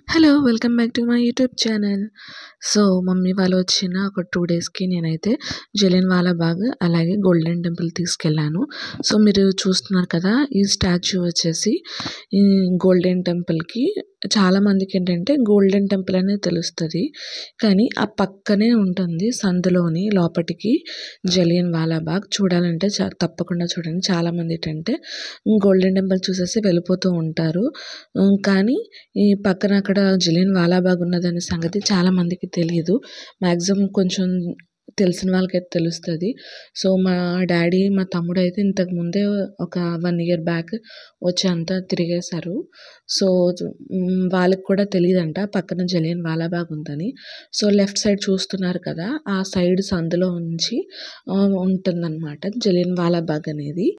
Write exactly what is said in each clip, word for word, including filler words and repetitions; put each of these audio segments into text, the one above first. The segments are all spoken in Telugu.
Hello! Welcome back to my YouTube channel. So, mummy వాళ్ళు వచ్చిన ఒక టూ డేస్‌కి నేనైతే జలియన్‌వాలా బాగ్, అలాగే గోల్డెన్ టెంపుల్ తీసుకెళ్ళాను. సో, మీరు చూస్తున్నారు కదా! ఈ స్టాచ్యూ వచ్చేసి ఈ గోల్డెన్ టెంపుల్‌కి చాలామందికేంటంటే గోల్డెన్ టెంపుల్ అనే తెలుస్తది. కానీ ఆ పక్కనే ఉంటుంది సందులోని లోపటికి జలియన్‌వాలా బాగ్. చూడాలంటే చ తప్పకుండా చూడండి. చాలామంది ఏంటంటే గోల్డెన్ టెంపుల్ చూసేసి వెళ్ళిపోతూ ఉంటారు. హ్మ్. కానీ ఈ పక్కన అక్కడ జలియన్‌వాలా బాగ్ ఉన్నదనే సంగతి చాలామందికి తెలీదు. మాక్సిమం కొంచెం తెలిసిన వాళ్ళకైతే తెలుస్తది. సో, మా డ్యాడీ, మా తమ్ముడైతే ఇంతకు ముందే ఒక వన్ ఇయర్ బ్యాక్ వచ్చి అంతా తిరిగేశారు. సో, హ్మ్. వాళ్ళకి కూడా తెలీదంట పక్కన జలియన్‌వాలా బాగ్ ఉందని. సో, లెఫ్ట్ సైడ్ చూస్తున్నారు కదా! ఆ సైడ్ సందులో నుంచి ఆహ్, ఉంటుందనమాట జలియన్‌వాలా బాగ్ అనేది.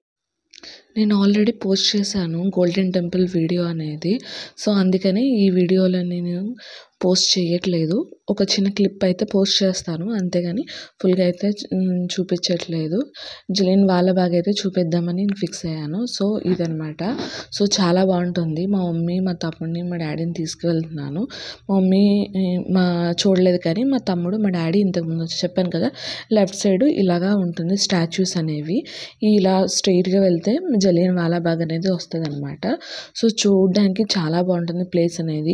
నేను ఆల్రెడీ పోస్ట్ చేశాను గోల్డెన్ టెంపుల్ వీడియో అనేది. సో, అందుకని ఈ వీడియోలో నేను పోస్ట్ చేయట్లేదు. ఒక చిన్న క్లిప్ అయితే పోస్ట్ చేస్తాను. అంతేగాని ఫుల్‌గా అయితే హ్మ్, చూపించట్లేదు. జలియన్‌వాలా బాగ్ అయితే చూపిద్దామని నేను ఫిక్స్ అయ్యాను. సో, ఇదనమాట. సో, చాలా బావుంటుంది. మా మమ్మీ, మా తమ్ముడిని, మా డ్యాడీని తీసుకువెళ్తున్నాను. మా మమ్మీ మా చూడలేదు కానీ మా తమ్ముడు, మా డ్యాడీ ఇంతకుముందు వచ్చి చెప్పాను కదా! లెఫ్ట్ సైడ్ ఇలాగా ఉంటుంది స్టాచ్యూస్ అనేవి. ఇలా స్ట్రెయిట్‌గా వెళ్తే జలియన్‌వాలా బాగ్ అనేది వస్తదనమాట. సో, చూడడానికి చాలా బావుంటుంది ప్లేస్ అనేది.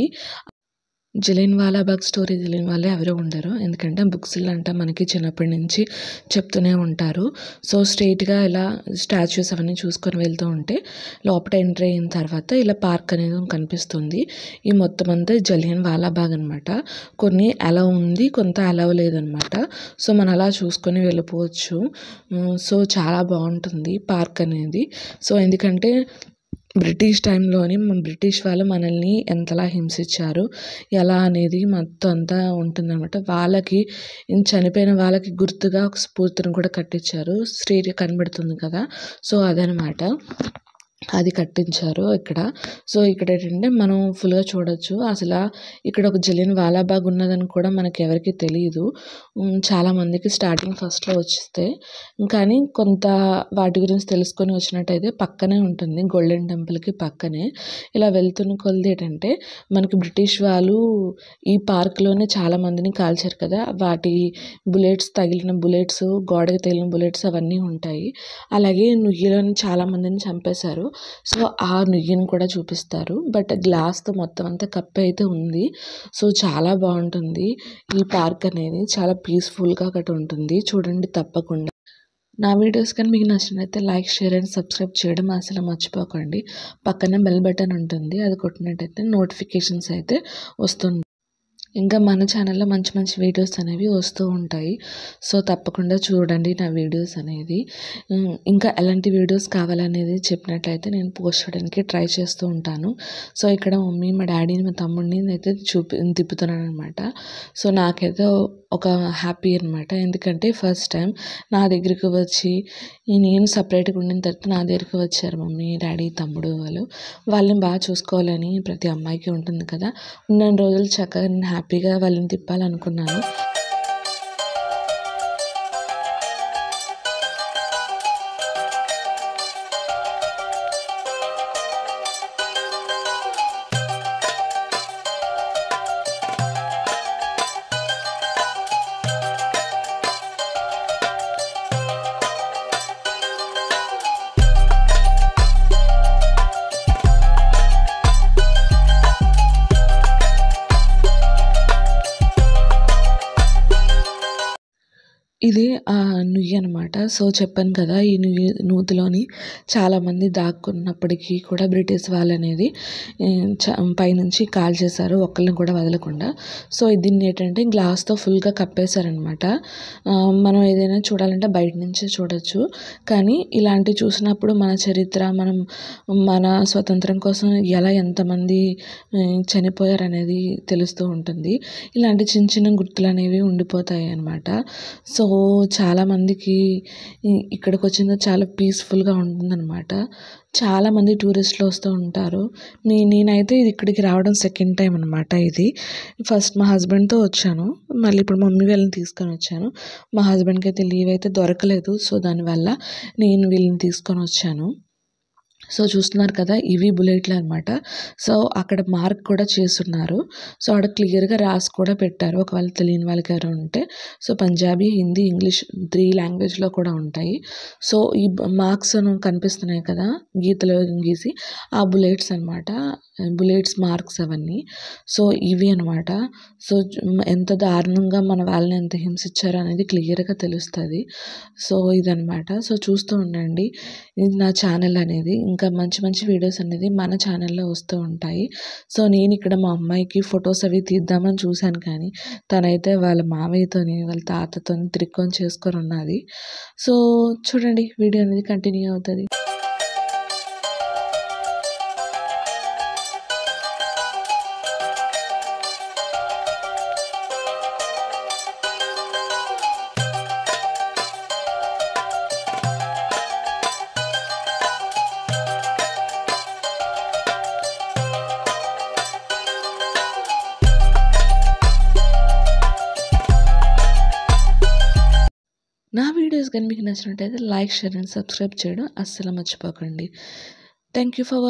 జలియన్‌వాలా బాగ్ స్టోరీ తెలియని వాళ్ళే ఎవరు ఉండరు. ఎందుకంటే బుక్స్‌లో అంట మనకి చిన్నప్పటి నుంచి చెప్తూనే ఉంటారు. సో, స్ట్రెయిట్‌గా ఇలా స్టాచ్యూస్ అవన్నీ చూసుకొని వెళ్తూ ఉంటే లోపట ఎంట్రీ అయిన తర్వాత ఇలా పార్క్ అనేది కనిపిస్తుంది. ఈ మొత్తం అంతా జలియన్‌వాలా బాగ్ అనమాట. కొన్ని అలౌ ఉంది, కొంత అలౌ లేదనమాట. సో, మనం అలా చూసుకొని వెళ్ళిపోవచ్చు. హ్మ్. సో, చాలా బావుంటుంది పార్క్ అనేది. సో, ఎందుకంటే బ్రిటిష్ టైంలోని బ్రిటిష్ వాళ్ళు మనల్ని ఎంతలా హింసించారు, ఎలా అనేది మొత్తం అంతా ఉంటుందనమాట. వాళ్ళకి చనిపోయిన వాళ్ళకి గుర్తుగా ఒక స్ఫూర్తిని కూడా కట్టించారు. స్ట్రెయిట్‌గా కనబడుతుంది కదా! సో, అదనమాట. అది కట్టించారు ఇక్కడ. సో, ఇక్కడ ఏంటంటే మనం ఫుల్‌గా చూడొచ్చు. అసల ఇక్కడ ఒక జలియన్‌వాలా బాగ్ ఉన్నదని కూడా మనకి ఎవరికీ తెలీదు. హ్మ్. చాలామందికి స్టార్టింగ్ ఫస్ట్‌లో వస్తే కానీ కొంత వాటి గురించి తెలుసుకొని వచ్చినట్టయితే పక్కనే ఉంటుంది గోల్డెన్ టెంపుల్‌కి పక్కనే. ఇలా వెళ్తున్న కొలది ఏంటంటే మనకి బ్రిటిష్ వాళ్ళు ఈ పార్క్‌లోనే చాలామందిని కాల్చారు కదా! వాటి బుల్లెట్స్ తగిలిన బుల్లెట్స్, గోడకి తగిలిన బుల్లెట్స్ అవన్నీ ఉంటాయి. అలాగే నుయ్యిలోని చాలామందిని చంపేశారు. సో, ఆ నుయ్యిని కూడా చూపిస్తారు. బట్ గ్లాస్‌తో మొత్తం అంతా కప్పి అయితే ఉంది. సో, చాలా బావుంటుంది. ఈ పార్క్ అనేది చాలా పీస్‌ఫుల్‌గా ఒకటి ఉంటుంది. చూడండి తప్పకుండా. నా వీడియోస్ కానీ మీకు నచ్చినట్లయితే లైక్, షేర్ అండ్ సబ్స్క్రైబ్ చేయడం అసలు మర్చిపోకండి. పక్కనే బెల్ బటన్ ఉంటుంది. అది కొట్టినట్టయితే నోటిఫికేషన్స్ అయితే వస్తుంది. ఇంకా మన ఛానల్‌లో మంచి మంచి వీడియోస్ అనేవి వస్తూ ఉంటాయి. సో, తప్పకుండా చూడండి నా వీడియోస్ అనేది. హ్మ్. ఇంకా ఎలాంటి వీడియోస్ కావాలనేది చెప్పినట్లయితే నేను పోస్ట్ చేయడానికి ట్రై చేస్తూ ఉంటాను. సో, ఇక్కడ మమ్మీ, మా డ్యాడీని, మా తమ్ముడిని అయితే చూపి తిప్పుతున్నాననమాట. సో, నాకైతే ఒక హ్యాపీ అనమాట. ఎందుకంటే ఫస్ట్ టైం నా దగ్గరికి వచ్చి నేను సపరేట్‌గా ఉండిన తర్వాత నా దగ్గరికి వచ్చారు మమ్మీ, డ్యాడీ, తమ్ముడు వాళ్ళు. వాళ్ళని బాగా చూసుకోవాలని ప్రతి అమ్మాయికి ఉంటుంది కదా! ఉన్నన్ని రోజులు చక్కగా నేను హ్యాపీగా వాళ్ళని తిప్పాలనుకున్నాను. ఇది ఆహ్, నుయ్యి అనమాట. సో, చెప్పాను కదా! ఈ నుయ్యి నూతిలోని చాలామంది దాక్కున్నప్పటికీ కూడా బ్రిటిష్ వాళ్ళనేది ఆహ్, చ పైనుంచి కాల్చేశారు ఒక్కళ్ళని కూడా వదలకుండా. సో, దీన్ని ఏంటంటే గ్లాస్‌తో ఫుల్‌గా కప్పేశారనమాట. ఆహ్, మనం ఏదైనా చూడాలంటే బయట నుంచే చూడొచ్చు. కానీ ఇలాంటివి చూసినప్పుడు మన చరిత్ర, మనం మన స్వతంత్రం కోసం ఎలా ఎంతమంది ఆహ్, చనిపోయారనేది తెలుస్తూ ఉంటుంది. ఇలాంటి చిన్న చిన్న గుర్తులనేవి ఉండిపోతాయి అనమాట. సో, చాలామందికి ఇ ఇక్కడికొచ్చిన చాలా పీస్‌ఫుల్‌గా ఉంటుందనమాట. చాలామంది టూరిస్టులు వస్తూ ఉంటారు. నే నేనైతే ఇది ఇక్కడికి రావడం సెకండ్ టైం అనమాట ఇది. ఫస్ట్ మా హస్బెండ్‌తో వచ్చాను. మళ్ళీ ఇప్పుడు మమ్మీ వాళ్ళని తీసుకొనొచ్చాను. మా హస్బెండ్‌కి అయితే లీవ్ అయితే దొరకలేదు. సో, దానివల్ల నేను వీళ్ళని తీసుకొనొచ్చాను. సో చూస్తున్నారు కదా, ఇవి బుల్లెట్లు అనమాట. సో అక్కడ మార్క్ కూడా చేసున్నారు. సో అక్కడ క్లియర్గా రాసి కూడా పెట్టారు, ఒకవేళ తెలియని వాళ్ళకి ఎవరు ఉంటే. So Punjabi, Hindi, English three లాంగ్వేజ్లో కూడా ఉంటాయి. సో ఈ మార్క్స్ కనిపిస్తున్నాయి కదా గీతలు గీసి, ఆ బుల్లెట్స్ అనమాట, బుల్లెట్స్ మార్క్స్ అవన్నీ. సో ఇవి అనమాట. సో ఎంత దారుణంగా మన వాళ్ళని ఎంత హింసించారో అనేది క్లియర్గా తెలుస్తుంది. సో ఇదనమాట. సో చూస్తూ ఉండండి, ఇది నా ఛానల్ అనేది. ఇంకా మంచి మంచి వీడియోస్ అనేది మన ఛానల్లో వస్తూ ఉంటాయి. సో నేను ఇక్కడ మా అమ్మాయికి ఫొటోస్ అవి తీద్దామని చూశాను, కానీ తనైతే వాళ్ళ మామయ్యతోని వాళ్ళ తాతతోని త్రిక్కొని చేసుకొని ఉన్నది. సో చూడండి, వీడియో అనేది కంటిన్యూ అవుతుంది. నా వీడియోస్ కానీ మీకు నచ్చినట్టయితే లైక్, షేర్ అండ్ సబ్స్క్రైబ్ చేయడం అస్సలు మర్చిపోకండి. Thank you for